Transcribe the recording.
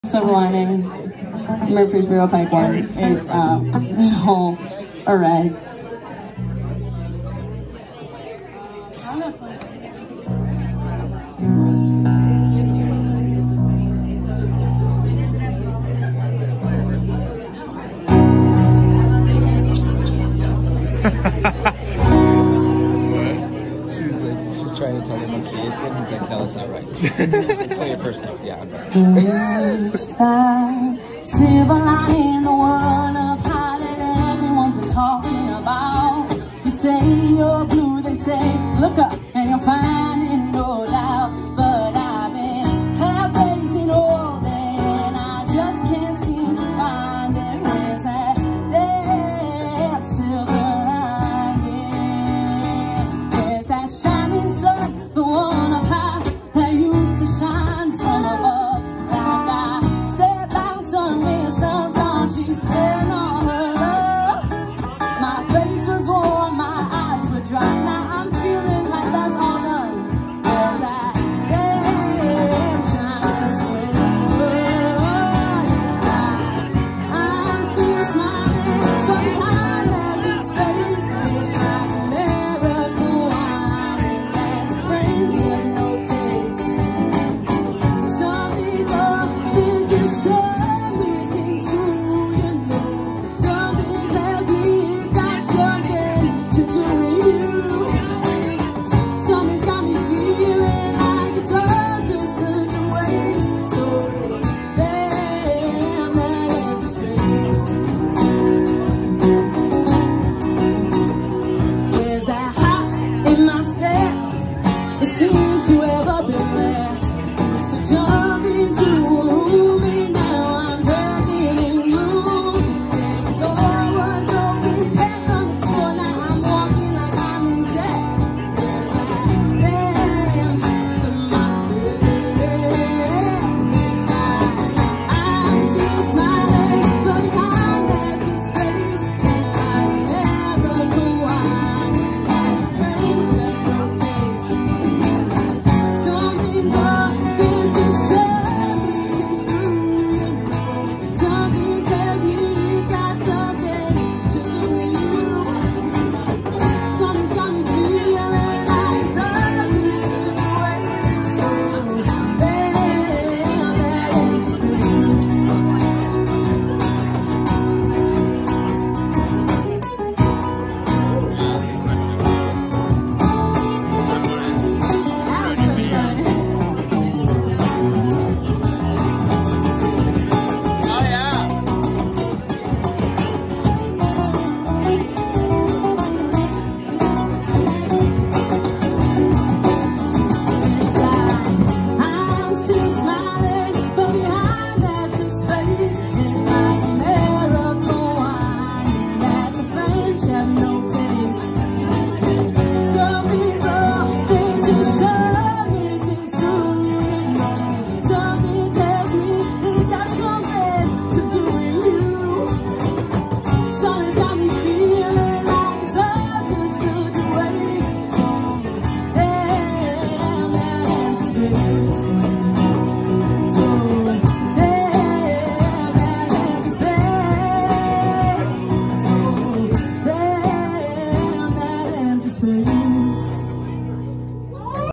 Silver Lining, Murfreesboro Pike one. There's a whole array. She's trying to tell him what kids, and he's like, no, that's not right. He's like, play your first note. Yeah, I'm right. Silver lining, the one up high that everyone's been talking about. You say you're blue, they say, look up.